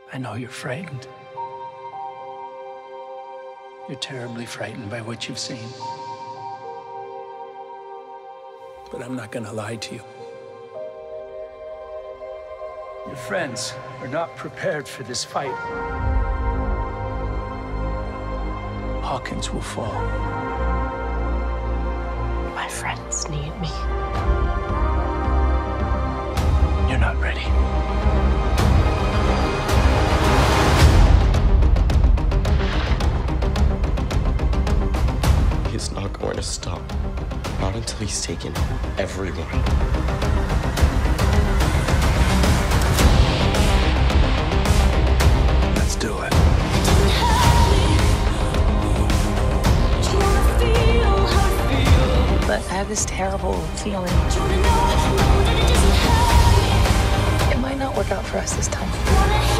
I know you're frightened. You're terribly frightened by what you've seen. But I'm not gonna lie to you. Your friends are not prepared for this fight. Hawkins will fall. My friends need me. You're not ready. He's not going to stop. Not until he's taken everyone. Let's do it. But I have this terrible feeling. It might not work out for us this time.